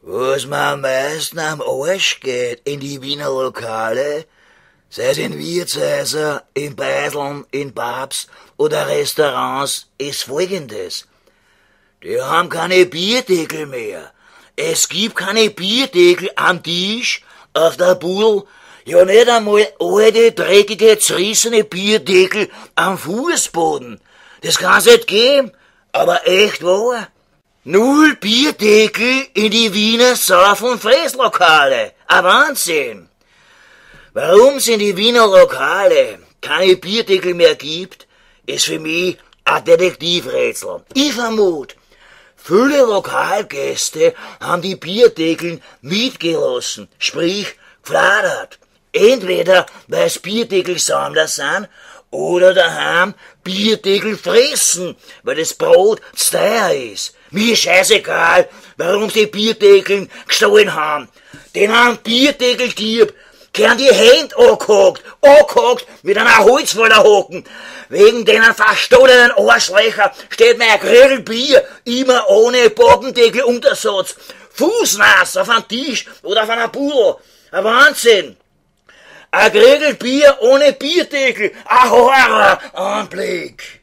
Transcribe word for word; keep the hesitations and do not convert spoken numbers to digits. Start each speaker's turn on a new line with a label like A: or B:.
A: Was mir am meisten am Arsch geht in die Wiener Lokale, sei es in Wirtshäuser, in Beiseln, in Pubs oder Restaurants, ist folgendes. Die haben keine Bierdeckel mehr. Es gibt keine Bierdeckel am Tisch, auf der Buddel, ja nicht einmal alte, dreckige, zerrissene Bierdeckel am Fußboden. Das kann's nicht geben, aber echt wahr. Null Bierdeckel in die Wiener Sauf- und Fresslokale. Ein Wahnsinn. Warum es in die Wiener Lokale keine Bierdeckel mehr gibt, ist für mich ein Detektivrätsel. Ich vermute, viele Lokalgäste haben die Bierdeckel mitgelassen, sprich gefladert. Entweder weil es Bierdeckelsammler sind oder daheim Bierdeckel fressen, weil das Brot zu teuer ist. Mir ist scheißegal, warum sie Bierdeckeln gestohlen haben. Den haben Bierdeckeldieb, gern die Hände angehackt, angehackt, mit einer Holzwolle hocken. Wegen denen verstohlenen Arschlöcher steht mein Grillbier immer ohne Bogendeckeluntersatz. Fußnass auf einem Tisch oder auf einer Pudel. Ein Wahnsinn. Ein Grillbier ohne Bierdeckel. Ein Horroranblick.